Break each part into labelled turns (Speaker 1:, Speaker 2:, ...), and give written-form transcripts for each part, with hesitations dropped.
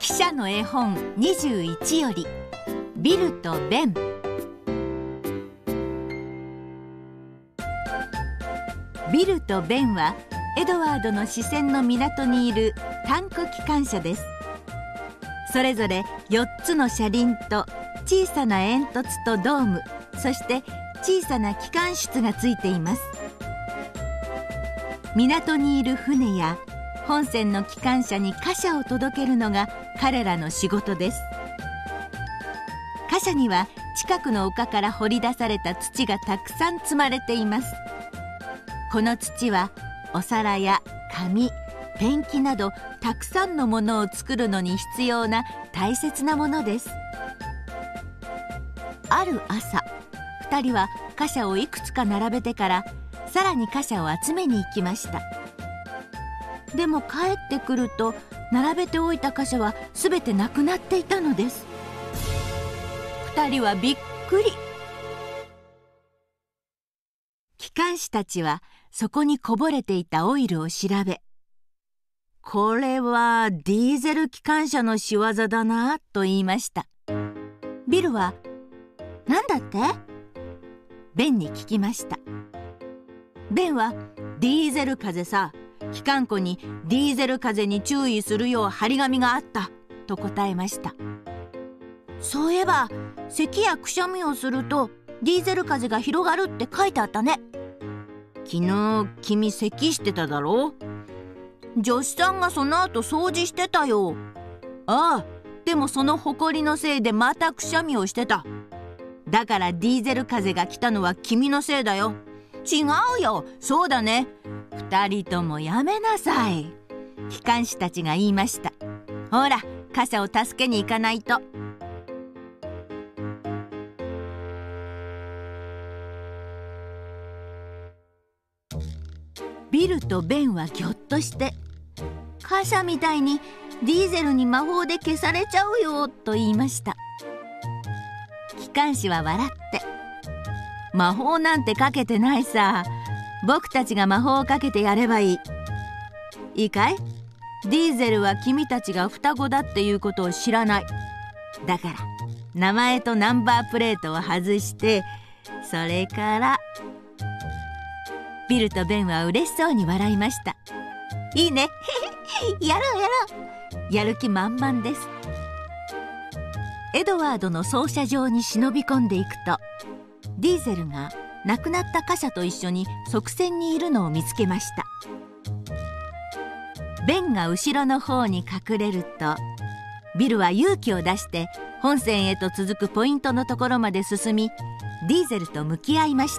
Speaker 1: 記者の絵本21よりビルとベン。ビルとベンはエドワードの支線の港にいるタンク機関車です。それぞれ4つの車輪と小さな煙突とドーム、そして小さな機関室がついています。港にいる船や本船の機関車に貨車を届けるのが彼らの仕事です。貨車には近くの丘から掘り出された土がたくさん積まれています。この土はお皿や紙、ペンキなどたくさんのものを作るのに必要な大切なものです。ある朝、2人は貨車をいくつか並べてからさらに貨車を集めに行きました。でも帰ってくると並べておいた貨車はすべてなくなっていたのです。2人はびっくり。機関士たちはそこにこぼれていたオイルを調べ、これはディーゼル機関車の仕業だなと言いました。ビルはなんだって？ベンに聞きました。ベンはディーゼル風さ、機関庫にディーゼル風に注意するよう張り紙があったと答えました。そういえば咳やくしゃみをするとディーゼル風が広がるって書いてあったね。昨日君咳してただろう。助手さんがその後掃除してたよ。ああ、でもそのほこりのせいでまたくしゃみをしてた。だからディーゼル風が来たのは君のせいだよ。違うよ、そうだね。2人ともやめなさい。機関士たちが言いました。ほら、貨車を助けに行かないと。ビルとベンはぎょっとして、貨車みたいにディーゼルに魔法で消されちゃうよと言いました。機関士は笑って、魔法なんてかけてないさ。僕たちが魔法をかけてやればいい。いいかい？ディーゼルは君たちが双子だっていうことを知らない。だから名前とナンバープレートを外して、それからビルとベンは嬉しそうに笑いました。いいねやろうやろう。やる気満々です。エドワードの操車場に忍び込んでいくと、ディーゼルが亡くなった貨車と一緒に側線にいるのを見つけました。ベンが後ろの方に隠れると、ビルは勇気を出して本線へと続くポイントのところまで進み、ディーゼルと向き合いました。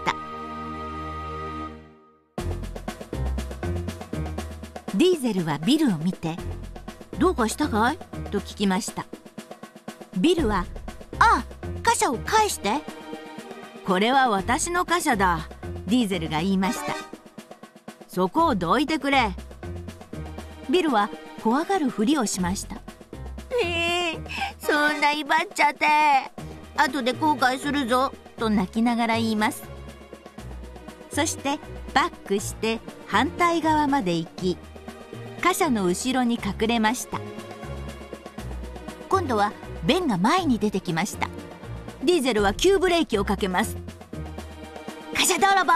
Speaker 1: ディーゼルはビルを見て、どうかしたかい？と聞きました。ビルは、ああ、貨車を返して。これは私の貨車だ、ディーゼルが言いました。そこをどいてくれ。ビルは怖がるふりをしました。そんな威張っちゃって、後で後悔するぞ、と泣きながら言います。そしてバックして反対側まで行き、貨車の後ろに隠れました。今度はベンが前に出てきました。ディーゼルは急ブレーキをかけます。貨車泥棒！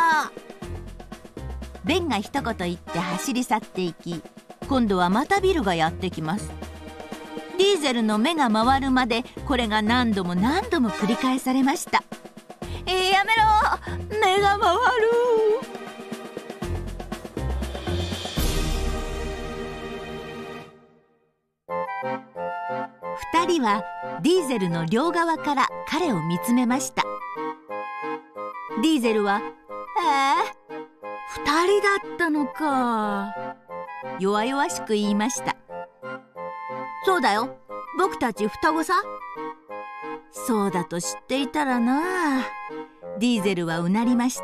Speaker 1: ベンが一言言って走り去っていき、今度はまたビルがやってきます。ディーゼルの目が回るまでこれが何度も何度も繰り返されました。やめろ！目が回る！2人はディーゼルの両側から彼を見つめました。ディーゼルは、2人だったのか、弱々しく言いました。そうだよ、僕たち双子さ。そうだと知っていたらな。ディーゼルはうなりました。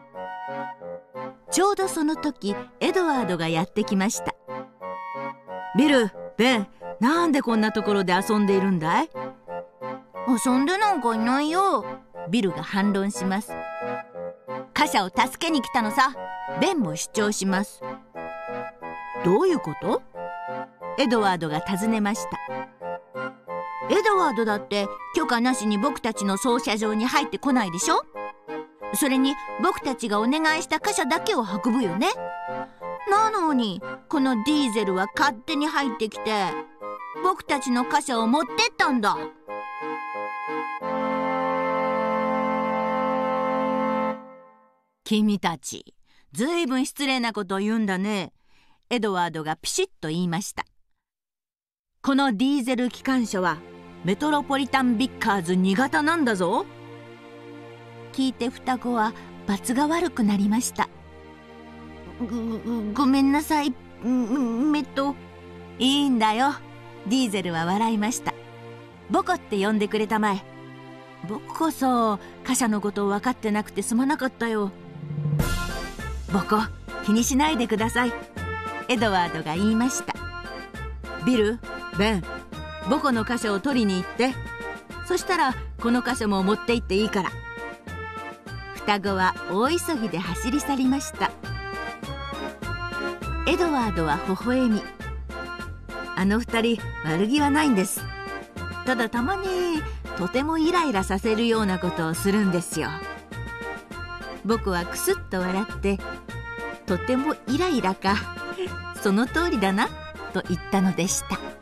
Speaker 1: ちょうどその時、エドワードがやってきました。ビル、ベン、なんでこんなところで遊んでいるんだい？遊んでなんかいないよ、ビルが反論します。貨車を助けに来たのさ、ベンも主張します。どういうこと？エドワードが尋ねました。 エドワードだって許可なしに僕たちの操車場に入ってこないでしょ。それに僕たちがお願いした貨車だけを運ぶよね。なのにこのディーゼルは勝手に入ってきて僕たちの貨車を持ってったんだ。君たち、ずいぶん失礼なことを言うんだね。エドワードがピシッと言いました。このディーゼル機関車はメトロポリタンビッカーズ2型なんだぞ。聞いて双子は罰が悪くなりました。ごめんなさい。いいんだよ。ディーゼルは笑いました。ボコって呼んでくれたまえ。僕こそ貨車のことを分かってなくてすまなかったよ。ボコ、気にしないでください。エドワードが言いました。ビル、ベン、ボコの貨車を取りに行って。そしたらこの貨車も持って行っていいから。双子は大急ぎで走り去りました。エドワードは微笑み、あの二人悪気はないんです。ただたまにとてもイライラさせるようなことをするんですよ。僕はクスッと笑って、とてもイライラか、その通りだなと言ったのでした。